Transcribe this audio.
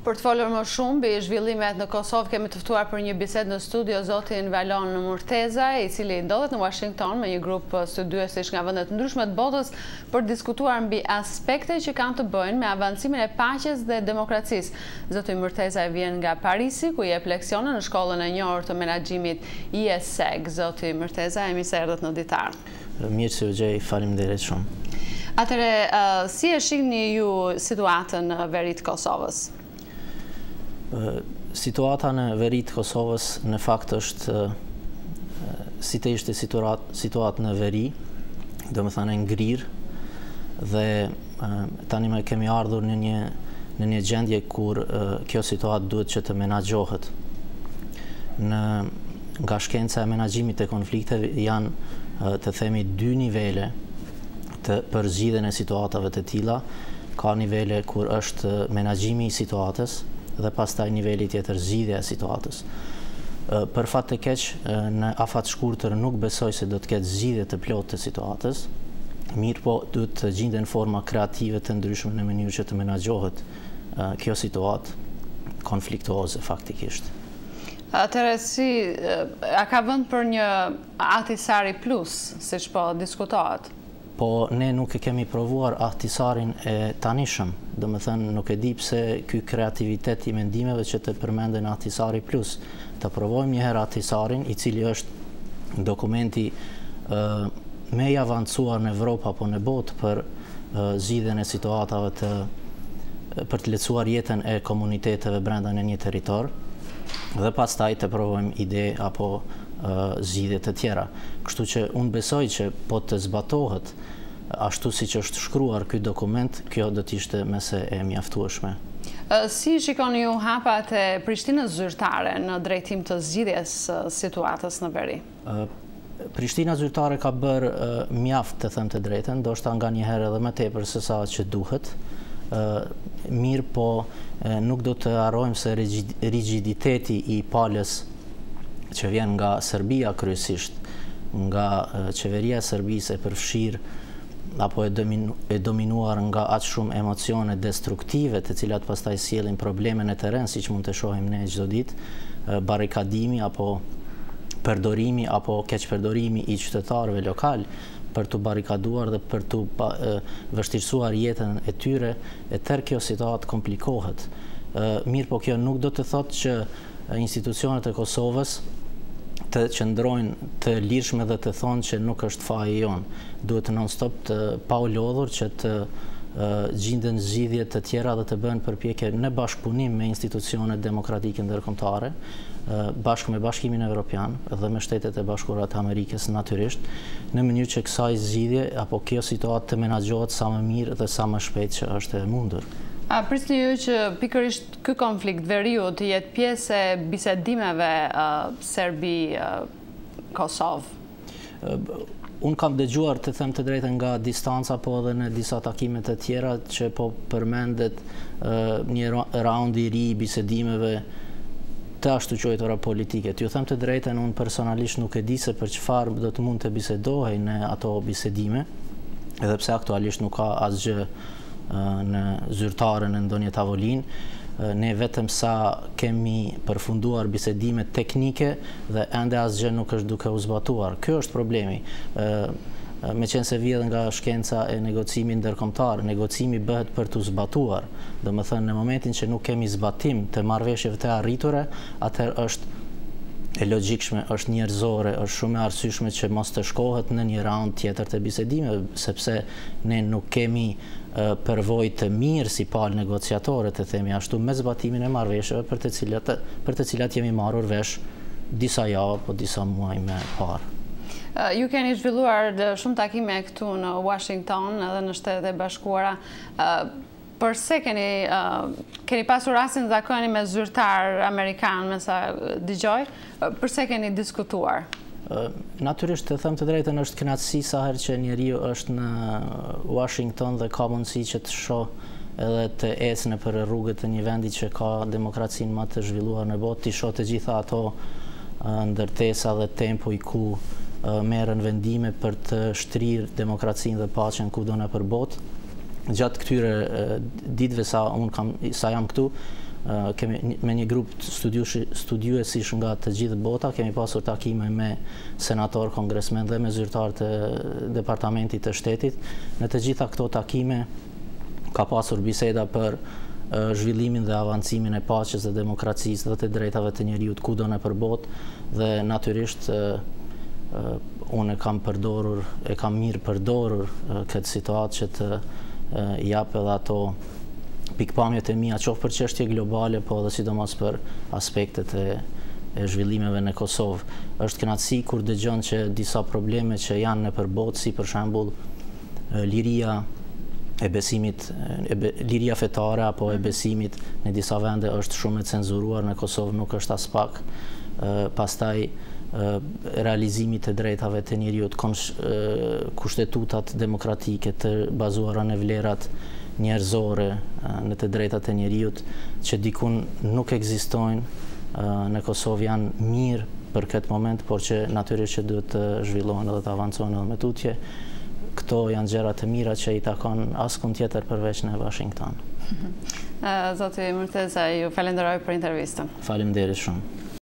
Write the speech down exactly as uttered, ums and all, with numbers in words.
Për të folur më shumë mbi zhvillimet në Kosovë, kemi të ftuar për një bisedë në studio zotin Valon Murteza, i cili ndodhet në Washington me një grup studiuesish nga vendet ndryshme të botës për të diskutuar mbi aspekte që kanë të bëjnë me avancimin e paqes dhe demokracisë. Zoti Murteza vjen nga Parisi, ku jep leksione në shkollën e njohur të menaxhimit I E S E G. Zoti Murteza, jemi se erdhët në ditar. Mirë se u gjej, faleminderit shumë. Atëre, uh, si e shihni ju situatën në veri të Kosovës? Situata në veri të Kosovës në fakt është si të ishte situatë në veri, do më thënë ngrirë, dhe tani me kemi ardhur në një, në një gjendje kur kjo situatë duhet që të menaxhohet. Në, nga shkenca e menaxhimit të konflikteve janë të themi dy nivele të përzgjidhjen e situatave të tilla. Ka nivele kur është menaxhimi I situatës dhe pastaj niveli tjetër zgjidhja e situatës. Për fat të keq, në afat shkurtër nuk besoj se do të ketë zgjidhje të plotë të situatës, mirë po duhet të gjenden forma kreative të ndryshme në mënyrë që të menaxhohet kjo situatë konfliktuoze faktikisht. Atëre, si, a ka vend për një Ahtisari plus, siç po diskutohet? Po ne nuk e kemi provuar Ahtisarin e tanishëm, do më thënë nuk e di pse ky kreativitet I mendimeve që të përmenden Ahtisari plus. Të provojmë një herë Ahtisarin, I cili është dokumenti uh, me I avancuar në Evropë apo në botë për uh, zgjidhjen e situatave të për të lehtësuar jetën e komuniteteve brenda në një territor, dhe pastaj të provojmë ide apo uh, zgjidhje të tjera. Kështu që unë besoj që po të zbatohet ashtu si që është shkruar ky dokument, kjo do të ishte mese e mjaftueshme. Si shikoni ju hapat e Prishtinës zyrtare në drejtim të zgjidhjes situatës në veri? Prishtina zyrtare ka bërë mjaft, të them të drejtën, ndoshta nganjëherë edhe më tepër se sa që duhet. Mirë po nuk do të harrojmë se rigiditeti I palës që vjen nga Serbia kryesisht, nga qeveria e Serbisë e përfshirë apo e, dominu, e dominuar nga aq shumë emocione destruktive, të cilat pastaj sjellin probleme në terren, siç mund të shohim ne çdo ditë, barrikadimi apo përdorimi apo keqpërdorimi I qytetarëve lokal për të barrikaduar dhe për të vështirësuar jetën e tyre, e tërë kjo situatë komplikohet. Mirë po kjo nuk do të thotë që institucionet e Kosovës të qëndrojnë të lirshme dhe të thonë që nuk është faji jonë. Duhet non-stop të pa u lodhur që të gjenden zgjidhje të tjera dhe të bëhen përpjekje në bashkëpunim me institucionet demokratike ndërkombëtare, bashkë me Bashkimin Evropian dhe me Shtetet e Bashkuara të Amerikës natyrisht, në mënyrë që kësaj zgjidhje apo kjo situatë të menaxhohet sa më mirë dhe sa më shpejt që është e mundur. A prisni ju që pikërisht ky konflikt veriu të jetë pjesë e bisedimeve uh, Serbi-Kosovë? Uh, Unë kam dëgjuar të them të drejtën nga distanca, po edhe në disa takime të tjera që po përmendet uh, një raund I ri I bisedimeve të ashtu quajtura politike. Ju them të drejtën, unë personalisht nuk e di se për çfarë do të mund të bisedohej në ato bisedime, edhe pse aktualisht nuk ka asgjë në zyrtare në ndonjë tavolinë. Ne vetëm sa kemi përfunduar bisedime teknike dhe ende asgjë nuk është duke u zbatuar. Ky është problemi. Me qenë se vjen nga shkenca e negocimit ndërkombëtar, negocimi bëhet për të zbatuar. Do të thënë në momentin që nuk kemi zbatim të marrëveshjeve të arritura, atëherë është e logjikshme, është njerëzore, është shumë e arsyeshme që mos të shkohet në një raund tjetër të bisedimeve, sepse ne nuk kemi uh, përvojë të mirë si palë negociatore, të themi ashtu, me zbatimin e marrëveshjeve për të cilat për të cilat jemi marrur vesh disa javë apo disa muaj më parë. Uh, ju keni zhvilluar shumë takime këtu në Washington edhe në Shtetet e Bashkuara. Uh, Përse keni, uh, keni pasur rastin zakoni me zyrtar amerikan, me sa dëgjoj, uh, përse keni diskutuar? Uh, Natyrisht të them të drejtën është kënaqësi sa herë që njeriu është në Washington dhe ka mundësi që të shoh edhe të ecë nëpër rrugët të një vendi që ka demokracinë më të zhvilluar në botë, të shoh të gjitha ato uh, ndërtesa dhe tempo I ku uh, merren vendime për të shtrirë demokracinë dhe paqen kudo nëpër botë. Gjatë këtyre ditëve sa unë kam sa jam këtu, kemi me një grup studiuesish nga të gjithë bota, kemi pasur takime me senator, kongresmen dhe me zyrtar të departamentit të shtetit. Në të gjitha këto takime ka pasur biseda për zhvillimin dhe avancimin e paqes dhe demokracisë dhe të drejtave të njeriut kudo në përbot, dhe natyrisht unë e kam përdorur, e kam mirë përdorur këtë situatë që të jap edhe ato pikpamjet e mia, qoftë për çështje globale, po edhe sidomos për aspektet e, e zhvillimeve në Kosovë. Është kënaqësi kur dëgjon që disa probleme që janë në përbot, si për shembull liria e besimit, e be, liria fetare apo e besimit në disa vende është shumë e cenzuruar, në Kosovë nuk është as pak. Pastaj realizimi të drejtave të njeriut, kushtetutat demokratike të bazuara në vlerat njerëzore, në të drejtat e njeriut, që dikun nuk ekzistojnë në Kosovë, janë mirë për këtë moment, por që natyrisht që duhet të zhvillohen edhe të avancojnë edhe me tutje. Këto janë gjëra të mira që i takon askund tjetër përveç në Washington. Zoti Murteza, ju falenderoj për intervistën. Faleminderit shumë.